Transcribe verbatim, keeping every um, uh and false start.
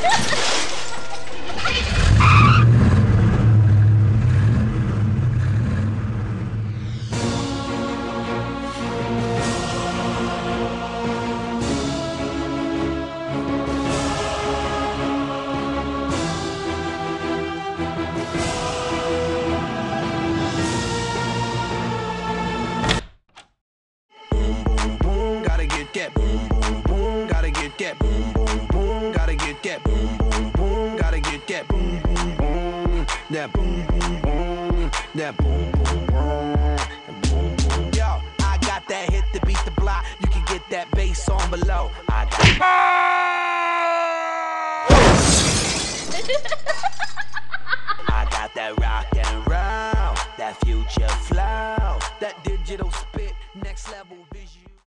That boom boom boom, gotta get that boom boom boom, gotta get that boom boom boom, gotta get that boom boom boom, that boom boom boom, that boom boom boom, boom boom. Yo, I got that hit to beat the block. You can get that bass on below. I got